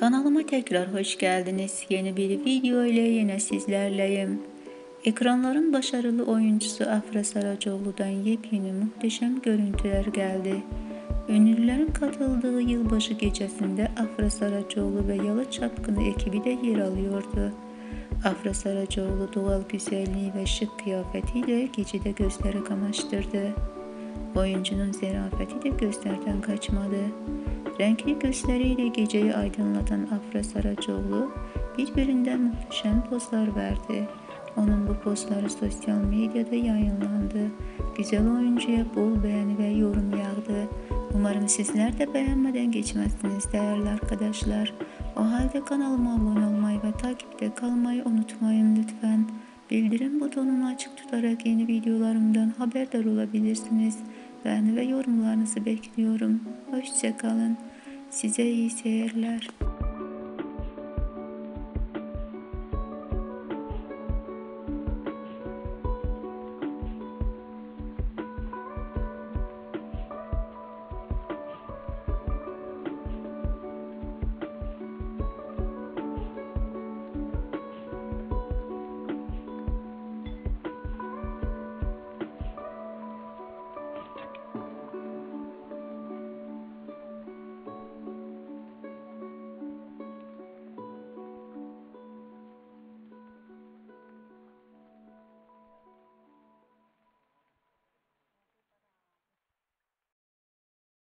Kanalıma tekrar hoş geldiniz. Yeni bir video ile yine sizlerleyim. Ekranların başarılı oyuncusu Afra Saracoğlu'dan yepyeni muhteşem görüntüler geldi. Ünlülerin katıldığı yılbaşı gecesinde Afra Saracoğlu ve Yalı Çapkını ekibi de yer alıyordu. Afra Saracoğlu doğal güzelliği ve şık kıyafetiyle gecede gözleri kamaştırdı. Oyuncunun zerafeti de gözlerden kaçmadı. Renkli gözleriyle geceyi aydınlatan Afra Saracoğlu birbirinden muhteşem pozlar verdi. Onun bu pozları sosyal medyada yayınlandı. Güzel oyuncuya bol beğeni ve yorum yağdı. Umarım sizler de beğenmeden geçmezsiniz değerli arkadaşlar. O halde kanalıma abone olmayı ve takipte kalmayı unutmayın lütfen. Bildirim butonunu açık tutarak yeni videolarımdan haberdar olabilirsiniz. Beğeni ve yorumlarınızı bekliyorum. Hoşça kalın. Size iyi seyirler.